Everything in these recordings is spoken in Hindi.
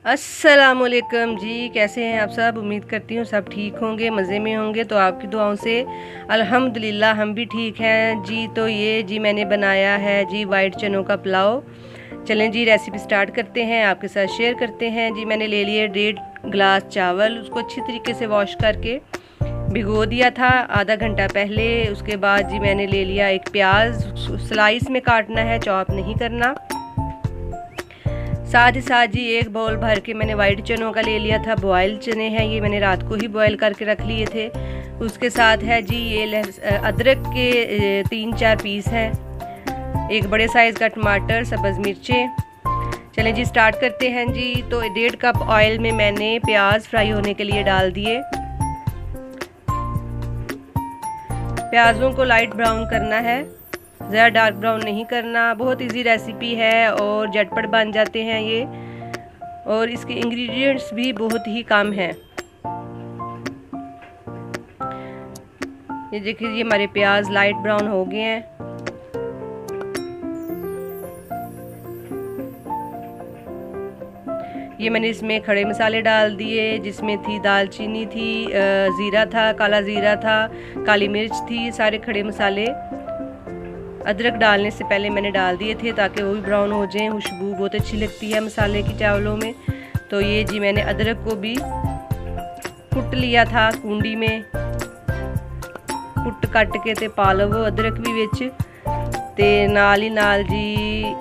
अस्सलामुअलैकुम जी, कैसे हैं आप सब। उम्मीद करती हूँ सब ठीक होंगे, मज़े में होंगे। तो आपकी दुआओं से अल्हम्दुलिल्लाह हम भी ठीक हैं जी। तो ये जी मैंने बनाया है जी वाइट चनों का पुलाव। चलें जी रेसिपी स्टार्ट करते हैं, आपके साथ शेयर करते हैं जी। मैंने ले लिए 1.5 गिलास चावल, उसको अच्छी तरीके से वॉश करके भिगो दिया था आधा घंटा पहले। उसके बाद जी मैंने ले लिया एक प्याज, स्लाइस में काटना है, चॉप नहीं करना। साथ ही साथ जी एक बाउल भर के मैंने वाइट चनों का ले लिया था। बॉयल चने हैं ये, मैंने रात को ही बॉयल करके रख लिए थे। उसके साथ है जी ये अदरक के 3-4 पीस हैं, एक बड़े साइज़ का टमाटर, सब्ज़ मिर्चें। चलें जी स्टार्ट करते हैं जी। तो 1.5 कप ऑयल में मैंने प्याज फ्राई होने के लिए डाल दिए। प्याज़ों को लाइट ब्राउन करना है, ज़्यादा डार्क ब्राउन नहीं करना। बहुत इजी रेसिपी है और झटपट बन जाते हैं ये, और इसके इंग्रेडिएंट्स भी बहुत ही कम हैं। ये देखिए ये हमारे प्याज लाइट ब्राउन हो गए हैं। ये मैंने इसमें खड़े मसाले डाल दिए, जिसमें थी दालचीनी थी, ज़ीरा था, काला ज़ीरा था, काली मिर्च थी, सारे खड़े मसाले। अदरक डालने से पहले मैंने डाल दिए थे ताकि वो भी ब्राउन हो जाएं। खुशबू बहुत अच्छी लगती है मसाले की चावलों में। तो ये जी मैंने अदरक को भी कुट लिया था कूंडी में, कुट कट के ते पा लवो अदरक भी विच ते नाल ही नाल जी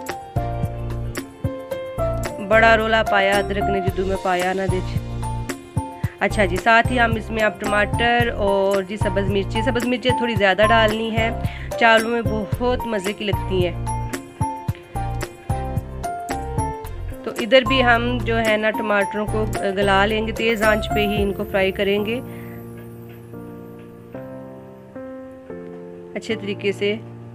बड़ा रोला पाया अदरक ने जदों मैं पाया ना दे। अच्छा जी, साथ ही हम इसमें अब टमाटर और जी सब्ज़ मिर्ची थोड़ी ज़्यादा डालनी है, चावलों में बहुत मज़े की लगती हैं। तो इधर भी हम जो है ना टमाटरों को गला लेंगे, तेज़ आंच पे ही इनको फ्राई करेंगे अच्छे तरीके से।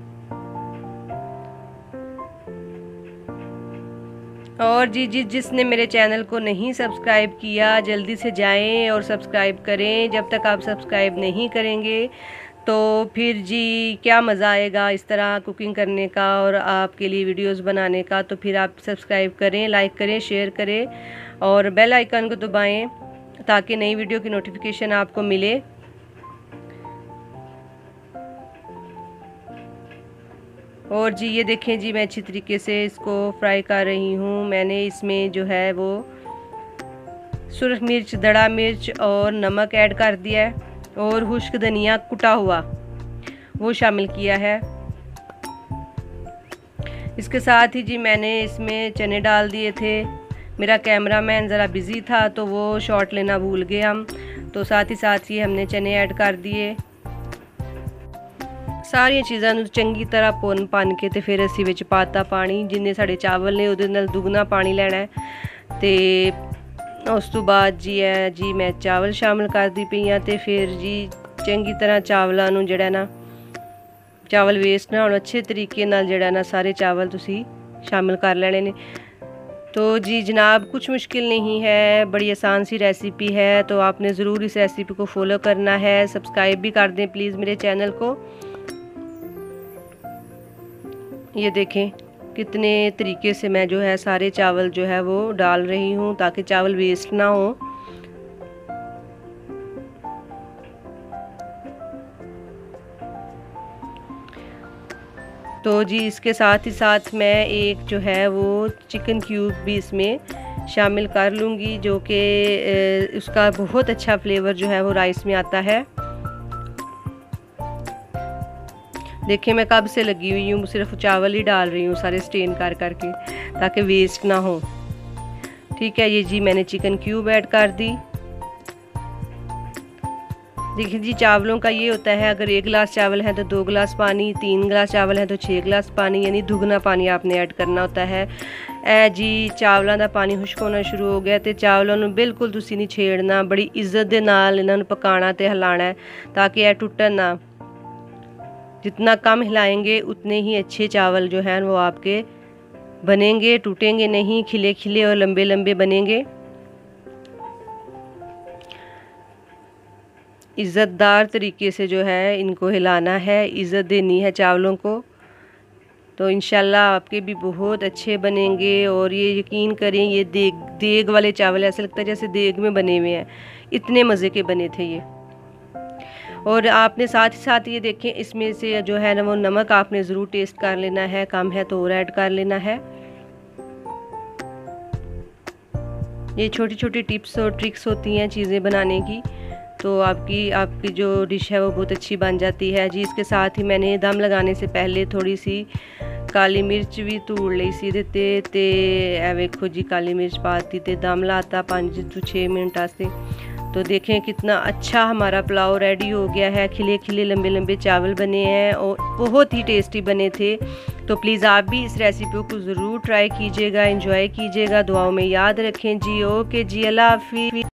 और जी जिसने मेरे चैनल को नहीं सब्सक्राइब किया जल्दी से जाएं और सब्सक्राइब करें। जब तक आप सब्सक्राइब नहीं करेंगे तो फिर जी क्या मज़ा आएगा इस तरह कुकिंग करने का और आपके लिए वीडियोस बनाने का। तो फिर आप सब्सक्राइब करें, लाइक करें, शेयर करें और बेल आइकन को दबाएं ताकि नई वीडियो की नोटिफिकेशन आपको मिले। और जी ये देखें जी मैं अच्छी तरीके से इसको फ्राई कर रही हूँ। मैंने इसमें जो है वो सुरख मिर्च, दड़ा मिर्च और नमक ऐड कर दिया है, और खुश्क धनिया कुटा हुआ वो शामिल किया है। इसके साथ ही जी मैंने इसमें चने डाल दिए थे। मेरा कैमरामैन ज़रा बिज़ी था तो वो शॉट लेना भूल गए हम, तो साथ ही साथ ही हमने चने ऐड कर दिए। सारिया चीज़ां चंगी तरह भुन के ते फिर असीं विच पाता पानी, जिन्ने साढ़े चावल ने उहदे नाल दुगना पानी लैना है। ते उस तो बाद जी है जी मैं चावल शामिल करदी पई आं ते फिर जी चंगी तरह चावलों नूं जिहड़ा ना चावल वेस्ट ना होण, अच्छे तरीके नाल जिहड़ा ना सारे चावल तुसीं शामिल कर लेने ने। तो जी जनाब कुछ मुश्किल नहीं है, बड़ी आसान सी रेसिपी है। तो आपने ज़रूर इस रेसिपी को फॉलो करना है। सब्सक्राइब भी कर दें प्लीज़ मेरे चैनल को। ये देखें कितने तरीके से मैं जो है सारे चावल जो है वो डाल रही हूँ ताकि चावल वेस्ट ना हो। तो जी इसके साथ ही साथ मैं एक जो है वो चिकन क्यूब भी इसमें शामिल कर लूँगी, जो कि उसका बहुत अच्छा फ्लेवर जो है वो राइस में आता है। देखिए मैं कब से लगी हुई हूँ, सिर्फ चावल ही डाल रही हूँ सारे स्टेन कर करके ताकि वेस्ट ना हो। ठीक है, ये जी मैंने चिकन क्यूब ऐड कर दी। देखिए जी चावलों का ये होता है, अगर 1 गिलास चावल है तो 2 गिलास पानी, 3 गिलास चावल है तो 6 गिलास पानी, यानी दुगना पानी आपने ऐड करना होता है। ए जी चावलों का पानी खुश्क होना शुरू हो गया तो चावलों को बिल्कुल तुसीं नहीं छेड़ना, बड़ी इज्जत दे नाल इन्हां नूं पकाना ते हिलाना है ताकि यह टुटन ना। जितना कम हिलाएंगे उतने ही अच्छे चावल जो हैं वो आपके बनेंगे, टूटेंगे नहीं, खिले खिले और लंबे लंबे बनेंगे। इज़्ज़तदार तरीके से जो है इनको हिलाना है, इज़्ज़त देनी है चावलों को। तो इंशाल्लाह आपके भी बहुत अच्छे बनेंगे। और ये यकीन करें, ये देग वाले चावल ऐसा लगता है जैसे देग में बने हुए हैं, इतने मज़े के बने थे ये। और आपने साथ ही साथ ये देखें, इसमें से जो है ना वो नमक आपने ज़रूर टेस्ट कर लेना है, कम है तो और ऐड कर लेना है। ये छोटी छोटी टिप्स और ट्रिक्स होती हैं चीज़ें बनाने की, तो आपकी जो डिश है वो बहुत अच्छी बन जाती है जी। इसके साथ ही मैंने दम लगाने से पहले थोड़ी सी काली मिर्च भी तोड़ ली सी देते ते वेखो जी, काली मिर्च पाती ते दम लाता 5 to 6 मिनट आस्ते। तो देखें कितना अच्छा हमारा पुलाव रेडी हो गया है। खिले खिले लंबे लंबे चावल बने हैं और बहुत ही टेस्टी बने थे। तो प्लीज़ आप भी इस रेसिपी को ज़रूर ट्राई कीजिएगा, एंजॉय कीजिएगा, दुआओं में याद रखें जी। ओके जी, अल्लाह हाफिज़।